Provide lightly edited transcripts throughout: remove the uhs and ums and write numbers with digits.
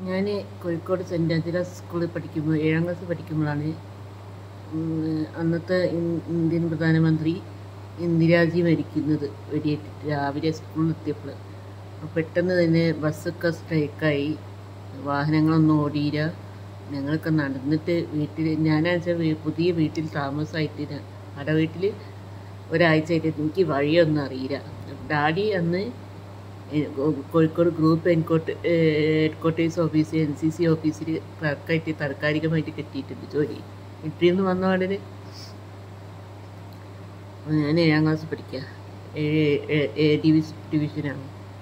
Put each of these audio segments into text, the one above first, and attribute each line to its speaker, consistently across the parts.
Speaker 1: ഞാൻ Kozhikode cent Angeles സ്കൂളിൽ പഠിക്കുമ്പോൾ 7ാം ക്ലാസ് പഠിക്കുമ്പോഴാണ് അന്നത്തെ ഇന്ത്യൻ പ്രധാനമന്ത്രി ഇന്ദിരാജി മരിക്കുന്നത് വെടിയേറ്റിട്ട് രാവിലെ സ്കൂളിലെത്തിയപ്പോൾ. പെട്ടെന്ന് തന്നെ ബസ്സൊക്കെ സ്ട്രൈക്കായി, വാഹനങ്ങളൊന്നും ഓടിയില്ല. ഞങ്ങളൊക്കെ നടന്നിട്ട് വീട്ടിൽ, ഞാനാണെച്ചാൽ പുതിയ വീട്ടിൽ താമസമായിട്ട് അവിടെ വീട്ടിൽ ഒരാഴ്ചയായിട്ട് എനിക്ക് വഴിയൊന്നും അറിയില്ല. ഡാഡി അന്ന് Kozhikode group headquarters office NCC ഓഫീസിൽ ക്ലർക്കായിട്ട് താൽക്കാലികമായിട്ട് കിട്ടിയിട്ടുണ്ട് ജോലി. വീട്ടിൽ നിന്ന് വന്ന പാടിന് ഞാൻ 7ാം ക്ലാസ് പഠിക്കുക, ഡിവിഷനാണ്.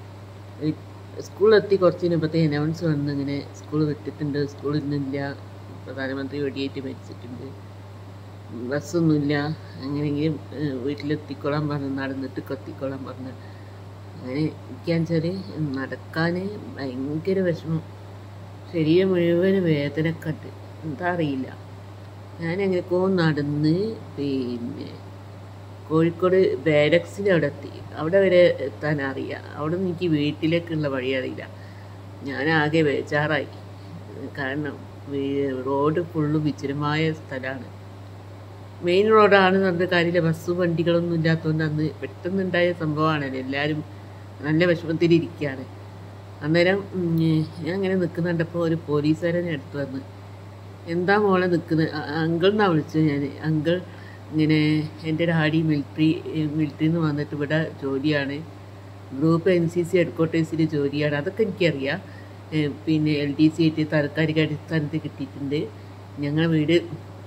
Speaker 1: സ്കൂളിലെത്തി കുറച്ച് കഴിഞ്ഞപ്പോഴത്തെ അനൗൺസ് വന്ന് ഇങ്ങനെ സ്കൂൾ വിട്ടിട്ടുണ്ട്, സ്കൂളിൽ നിന്നില്ല, പ്രധാനമന്ത്രി വെടിയേറ്റ് മരിച്ചിട്ടുണ്ട്, ബസ്സൊന്നുമില്ല, എങ്ങനെയെങ്കിലും വീട്ടിലെത്തിക്കോളാൻ പറഞ്ഞു, നടന്നിട്ട് എത്തിക്കോളാൻ പറഞ്ഞു. അങ്ങനെ ഇരിക്കാന്ന് വെച്ചാൽ നടക്കാൻ ഭയങ്കര വിഷമം, ശരീരം മുഴുവൻ വേദനയൊക്കെ ഉണ്ട്, എന്താ അറിയില്ല. ഞാൻ എങ്ങനെയൊക്കെ നടന്ന് പിന്നെ കോഴിക്കോട് ബാരക്സിൻ്റെ അവിടെ എത്തി. അവിടെ വരെ എത്താൻ അറിയാം, അവിടെ നിന്ന് എനിക്ക് വീട്ടിലേക്കുള്ള വഴി അറിയില്ല. ഞാനാകെ ബേജാറായി, കാരണം റോഡ് ഫുള്ള് വിജനമായ സ്ഥലമാണ്. മെയിൻ റോഡാണ് പറഞ്ഞ കാര്യമില്ല, ബസ് വണ്ടികളൊന്നും ഇല്ലാത്തതുകൊണ്ട് അന്ന് പെട്ടെന്നുണ്ടായ സംഭവമാണല്ലോ. എല്ലാവരും നല്ല വിഷമത്തിലിരിക്കുകയാണ്. അന്നേരം ഞാൻ ഇങ്ങനെ നിൽക്കുന്നുണ്ടപ്പോൾ ഒരു പോലീസുകാരനെ അടുത്ത് വന്ന്, എന്താ മോളെ നിൽക്കുന്നത്, അങ്കിൾ എന്നാണ് വിളിച്ചത്. ഞാൻ അങ്കിൾ ഇങ്ങനെ എൻ്റെ ഡാഡി മിലിറ്ററിയിൽ നിന്ന് വന്നിട്ട് ഇവിടെ ജോലിയാണ്, ഗ്രൂപ്പ് NCC ഹെഡ്ക്വാർട്ടേഴ്സിൽ ജോലിയാണ്, അതൊക്കെ എനിക്കറിയാം. പിന്നെ LDC ആയിട്ട് താൽക്കാലിക അടിസ്ഥാനത്തിൽ കിട്ടിയിട്ടുണ്ട്. ഞങ്ങളുടെ വീട്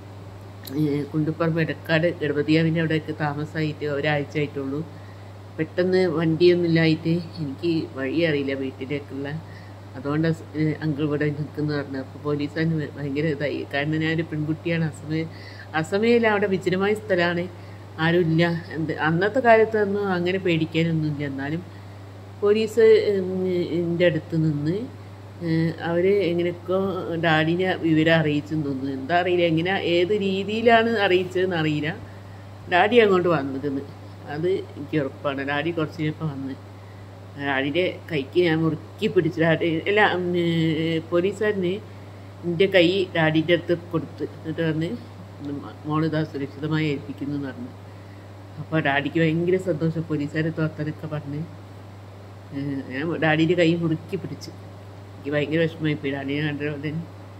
Speaker 1: കുണ്ടുപ്പറമ്പ് എടക്കാട് ഗണപതിയാവിൻ്റെ അവിടെയൊക്കെ താമസമായിട്ട് ഒരാഴ്ച ആയിട്ടുള്ളൂ. പെട്ടെന്ന് വണ്ടിയൊന്നുമില്ലായിട്ട് എനിക്ക് വഴി അറിയില്ല വീട്ടിലേക്കുള്ള, അതുകൊണ്ട് അങ്കിൾ ഇവിടെ നിൽക്കുന്നു പറഞ്ഞു. അപ്പോൾ പോലീസുകാരന് ഭയങ്കര ഇതായി, കാരണം ഞാനൊരു പെൺകുട്ടിയാണ്. അസമയിൽ അവിടെ വിജനമായ സ്ഥലമാണ്, ആരുമില്ല. അന്നത്തെ കാലത്തൊന്നും അങ്ങനെ പേടിക്കാനൊന്നുമില്ല. എന്നാലും പോലീസ് എൻ്റെ അടുത്ത് നിന്ന് അവർ എങ്ങനെയൊക്കെ ഡാഡിനെ വിവരം അറിയിച്ചെന്ന് തോന്നുന്നു, എന്താ അറിയില്ല, എങ്ങനെ ഏത് രീതിയിലാണ് അറിയിച്ചതെന്ന് അറിയില്ല. ഡാഡി അങ്ങോട്ട് വന്നിരുന്നു, അത് എനിക്ക് ഉറപ്പാണ്. ഡാഡി കുറച്ച് കഴിഞ്ഞപ്പോൾ വന്ന് ഡാഡിയുടെ കൈക്ക് ഞാൻ മുറുക്കി പിടിച്ചു. അല്ല, പോലീസുകാരന് എൻ്റെ കൈ ഡാഡിൻ്റെ അടുത്ത് കൊടുത്ത്, എന്നിട്ട് പറഞ്ഞ് മോളിതാ സുരക്ഷിതമായി ഏൽപ്പിക്കുന്നു എന്ന് പറഞ്ഞു. അപ്പോൾ ഡാഡിക്ക് ഭയങ്കര സന്തോഷം, പോലീസുകാരെ തോർത്താനൊക്കെ പറഞ്ഞ് ഞാൻ ഡാഡിയുടെ കൈ മുറുക്കി പിടിച്ചു. എനിക്ക് ഭയങ്കര വിഷമമായിപ്പോയി. ഡാഡിനെ കണ്ടത്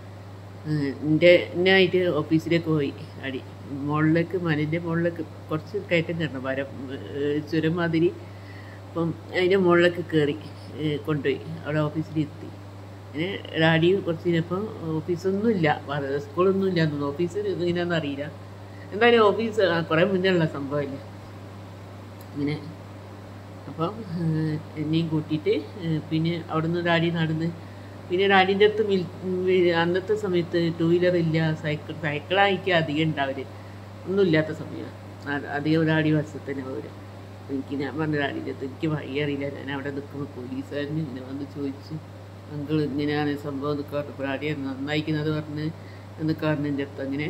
Speaker 1: എന്നെയായിട്ട് ഓഫീസിലേക്ക് പോയി. ഡാഡി മുകളിലേക്ക്, മലേൻ്റെ മുകളിലേക്ക് കുറച്ച് കയറ്റം കയറണം, ചുരം മാതിരി. അപ്പം അതിൻ്റെ മുകളിലേക്ക് കയറി കൊണ്ടുപോയി, അവിടെ ഓഫീസിലെത്തി. അങ്ങനെ ഡാഡി കുറച്ച് കഴിഞ്ഞപ്പോൾ ഓഫീസൊന്നും ഇല്ല, സ്കൂളൊന്നും ഇല്ല തോന്നുന്നു, ഓഫീസ് ഇങ്ങനെയൊന്നും അറിയില്ല. എന്തായാലും ഓഫീസ് കുറേ മുന്നേ ഉള്ള സംഭവമില്ല. അങ്ങനെ അപ്പം എന്നെയും കൂട്ടിയിട്ട് പിന്നെ അവിടെ നിന്ന് ഡാഡി നടന്ന്, പിന്നെ ഡാഡിൻ്റെ അടുത്ത് അന്നത്തെ സമയത്ത് 2 വീലർ ഇല്ല, സൈക്കിളായിരിക്കും അധികം ഉണ്ടാവല്, ഒന്നുമില്ലാത്ത സമയമാണ്. അധികം ഡാഡി ബസ്സിൽ തന്നെ പോരും. ഞാൻ പറഞ്ഞു ഡാഡിൻ്റെ അടുത്ത് എനിക്ക് വഴി അറിയില്ല. ഞാൻ അവിടെ നിൽക്കുമ്പോൾ പോലീസുകാരന് ഇങ്ങനെ വന്ന് ചോദിച്ചു, അങ്കിൾ ഇങ്ങനെയാണ് സംഭവം എന്നൊക്കെ പറഞ്ഞു. ഡാഡി നന്നായിരിക്കുന്നത് പറഞ്ഞ് എന്നൊക്കെ പറഞ്ഞു എൻ്റെ അടുത്ത്. അങ്ങനെ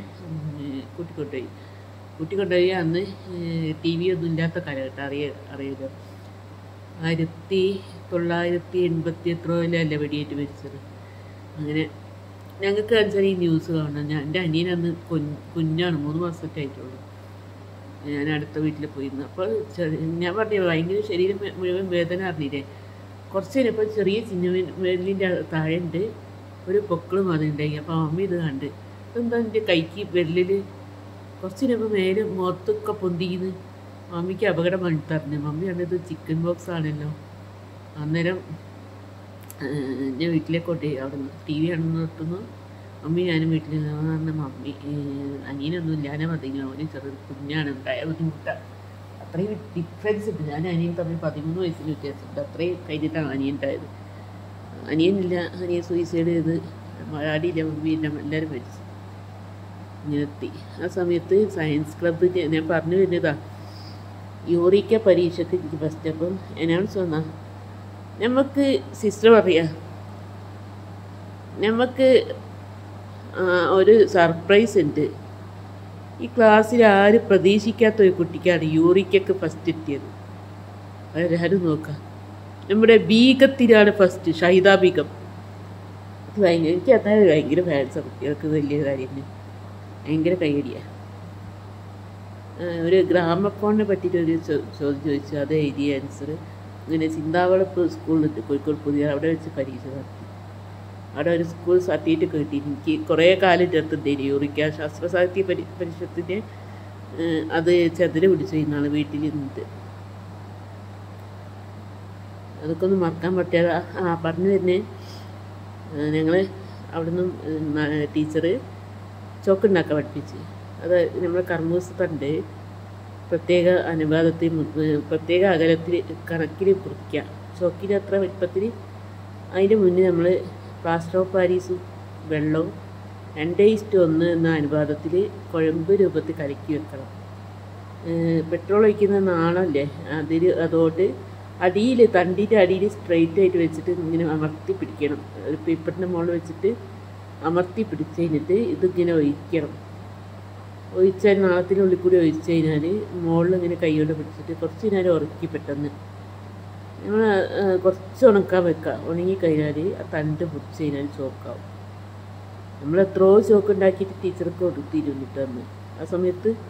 Speaker 1: കൂട്ടിക്കൊണ്ടുപോയി. അന്ന് TV ഒന്നും ഇല്ലാത്ത കാലഘട്ടം, അറിയാലോ. 1980 എത്രയിലല്ലേ വെടിയേറ്റ് മരിച്ചത്. അങ്ങനെ ഞങ്ങൾക്ക് വെച്ചാൽ ഈ ന്യൂസ് കാണണം. എൻ്റെ അനിയനന്ന് കുഞ്ഞാണ്, 3 മാസമൊക്കെ ആയിട്ടുള്ളൂ. ഞാൻ അടുത്ത വീട്ടിൽ പോയിരുന്നു. അപ്പോൾ ഞാൻ പറഞ്ഞു ഭയങ്കര ശരീരം മുഴുവൻ വേദന അറിഞ്ഞില്ലേ. കുറച്ച് കഴിഞ്ഞപ്പോൾ ചെറിയ ചിഹ്നവിരലിൻ്റെ താഴെ ഉണ്ട് ഒരു പൊക്കിളും അതുണ്ടായി. അപ്പോൾ മമ്മി ഇത് കണ്ട്, എന്താ എൻ്റെ കൈക്ക് വിരലിൽ കുറച്ച് കഴിഞ്ഞപ്പോൾ മേലെ മുഖത്തൊക്കെ പൊന്തിന്ന്. മമ്മിക്ക് അപകടം വന്നിട്ടറിഞ്ഞു. മമ്മി കണ്ടത് ചിക്കൻ ബോക്സ് ആണല്ലോ. അന്നേരം ഞാൻ വീട്ടിലേക്ക് കൊണ്ടുപോയി. അവിടെ നിന്ന് TV ആണെന്ന് നിർത്തുന്നു. മമ്മി ഞാനും വീട്ടിൽ പറഞ്ഞ മമ്മി അനിയനൊന്നും ഇല്ലാതെ മതി, അവന് ചെറിയ കുഞ്ഞാണ്, ഉണ്ടായ ബുദ്ധിമുട്ടാണ്. അത്രയും ഡിഫറൻസ് ഉണ്ട്. ഞാൻ അനിയൻ തമ്മിൽ 13 വയസ്സിന് വ്യത്യാസമുണ്ട്. അത്രയും കഴിഞ്ഞിട്ടാണ് അനിയൻ ഉണ്ടായത്. അനിയനില്ല, അനിയൻ സൂയിസൈഡ് ചെയ്ത്, ഡാഡിയില്ല, മമ്മിയില്ല, എല്ലാവരും മരിച്ചു. ഇങ്ങനെ എത്തി. ആ സമയത്ത് സയൻസ് ക്ലബ്ബ് ഞാൻ പറഞ്ഞു വരുന്നതാ, യൂറിക്ക പരീക്ഷയ്ക്ക് എനിക്ക് ഫസ്റ്റ്. അപ്പം അനൗൺസ് വന്നാൽ നമുക്ക് സിസ്റ്റർ പറയാം, നമുക്ക് ഒരു സർപ്രൈസ് ഉണ്ട്. ഈ ക്ലാസ്സിൽ ആരും പ്രതീക്ഷിക്കാത്ത ഒരു കുട്ടിക്കാണ് യൂറിക്കൊക്കെ ഫസ്റ്റ് എത്തിയത്. അതാരും നോക്കാം, നമ്മുടെ ബീഗത്തിലാണ് ഫസ്റ്റ്, ഷഹിദ ബീഗം. എനിക്ക് അതായത് ഭയങ്കര ഫാൻസാണ് കുട്ടികൾക്ക് വലിയ കാര്യം ഭയങ്കര കൈയടിയാണ്. ഒരു ഗ്രാമഫോണിനെ പറ്റിയിട്ടൊരു ചോദ്യം ചോദിച്ചു, അത് എഴുതിയ ആൻസർ ഇങ്ങനെ ചിന്താവളപ്പ് സ്കൂളിലുണ്ട് കോഴിക്കോട് പുതിയ, അവിടെ വെച്ച് പരീക്ഷ നടത്തി. അവിടെ ഒരു സ്കൂൾ സർട്ടിഫിക്കറ്റ് കിട്ടി. എനിക്ക് കുറേ കാലം ചേർത്തിട്ടേരി യൂറിക്ക ശാസ്ത്ര സാഹിത്യ പരിഷത്തിൻ്റെ അത് ചെതിര് പിടിച്ചു കഴിഞ്ഞാണ് വീട്ടിൽ നിന്നിട്ട്. അതൊക്കെ ഒന്ന് മറക്കാൻ പറ്റാതെ പറഞ്ഞു തന്നെ. ഞങ്ങൾ അവിടെ നിന്നും ടീച്ചറ് ചോക്കുണ്ടാക്കാൻ പഠിപ്പിച്ച്. അത് നമ്മൾ കർമ്മൂസത്തണ്ട് പ്രത്യേക അനുപാതത്തിൽ പ്രത്യേക അകലത്തിൽ കണക്കിൽ കുറിക്കുക, ചോക്കിന് അത്ര വലിപ്പത്തിൽ. അതിൻ്റെ മുന്നേ നമ്മൾ പ്ലാസ്റ്റർ ഓഫ് പാരീസും വെള്ളവും 2:1 എന്ന അനുപാതത്തിൽ കുഴമ്പ് രൂപത്തിൽ കലക്കി വെക്കണം. പെട്രോൾ ഒഴിക്കുന്ന നാളല്ലേ അതോട്ട് അടിയിൽ തണ്ടിൻ്റെ അടിയിൽ സ്ട്രെയിറ്റ് ആയിട്ട് വെച്ചിട്ട് ഇങ്ങനെ അമർത്തി പിടിക്കണം. ഒരു പേപ്പറിൻ്റെ മുകളിൽ വെച്ചിട്ട് അമർത്തി പിടിച്ച് കഴിഞ്ഞിട്ട് ഇതിങ്ങനെ ഒഴിക്കണം. ഒഴിച്ചാൽ നാളത്തിനുള്ളിൽ കൂടി ഒഴിച്ച് കഴിഞ്ഞാൽ മുകളിൽ ഇങ്ങനെ കൈകൊണ്ട് പിടിച്ചിട്ട് കുറച്ച് നേരം ഉറക്കി പെട്ടെന്ന് നമ്മൾ കുറച്ച് ഉണക്കാൻ വെക്കുക. ഉണങ്ങിക്കഴിഞ്ഞാൽ ആ തണ്ട് പിടിച്ച് കഴിഞ്ഞാൽ ചോക്കാവും. നമ്മൾ എത്രയോ ചോക്ക് ഉണ്ടാക്കിയിട്ട് ടീച്ചർക്ക് കൊടുത്തിരുന്നിട്ട് അന്ന്. ആ സമയത്ത്